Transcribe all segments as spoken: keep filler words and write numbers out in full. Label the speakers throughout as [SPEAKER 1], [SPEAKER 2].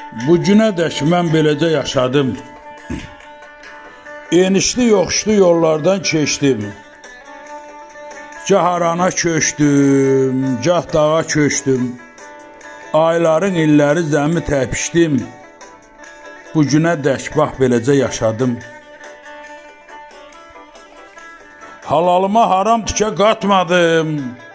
[SPEAKER 1] Bu günə dək mən beləcə yaşadım. Enişli yoxuşlu yollardan keçdim. Gah arana köçdüm, gah dağa köçdüm. Ayların illəri zəmi təpişdim. Bu günə dək bax beləcə yaşadım. Halalıma haram tikə qatmadım.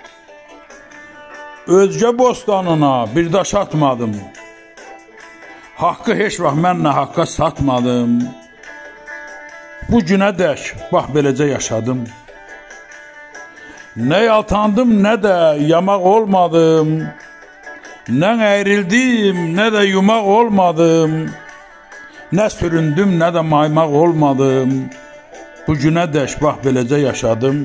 [SPEAKER 1] Özgə bostanına bir daş atmadım. Haqqı heç vaxt mən nə haqqa satmadım. Bu günə dək bax beləcə yaşadım. Nə yaltandım, nə də yamaq olmadım. Nə əyrildim, nə də yumaq olmadım. Nə süründüm, nə də maymaq olmadım. Bu günə dək bax beləcə yaşadım.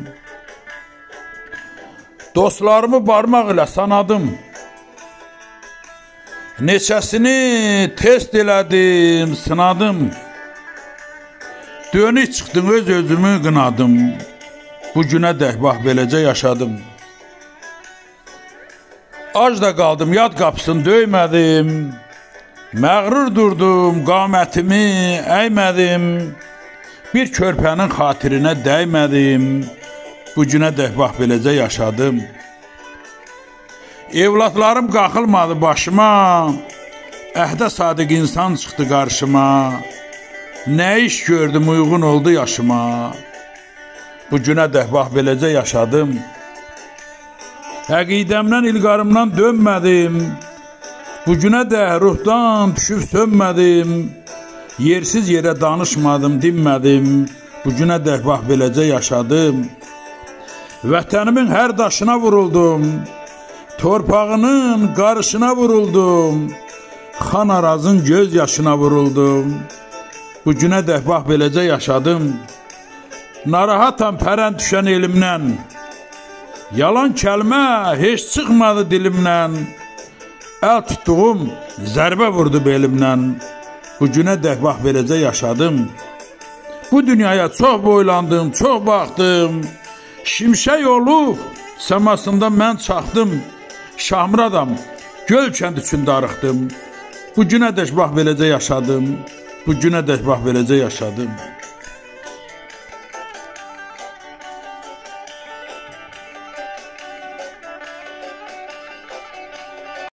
[SPEAKER 1] Dostlarımı barmaq ilə sanadım. Neçəsini test elədim, sınadım. Dönük çıxdım, öz özümü qınadım. Bu günə dək bax beləcə yaşadım. Ac da qaldım, yad qapısını döymədim. Məğrur durdum, qamətimi əymədim. Bir körpənin xatirinə dəymədim. Bu günə dək bax beləcə yaşadım. Evlatlarım qaxılmadı başıma. Əhdə sadiq insan çıxdı qarşıma. Nə iş gördüm, uyğun oldu yaşıma. Bu günə dək bax beləcə yaşadım. Əqidəmdən, ilqarımdan dönmədim. Bu günə dək ruhdan düşüb sönmədim. Yersiz yerə danışmadım, dinmədim. Bu günə dək bax beləcə yaşadım. Vətənimin hər daşına vuruldum. Torpağının qarışına vuruldum. Xan Arazın göz yaşına vuruldum. Bu günə dək bax beləcə yaşadım. Narahatam pərən düşən elimdən. Yalan kəlmə heç çıxmadı dilimdən. Əl tutduğum zərbə vurdu belimdən. Bu günə dək bax beləcə yaşadım. Bu dünyaya çox boylandım, çox baxdım. Şimşək olub səmasında mən çaxdım. Şahmıradam, göl kənd üçün darıxdım. Bu günə dək bax beləcə yaşadım. Bu günə dək bax beləcə yaşadım.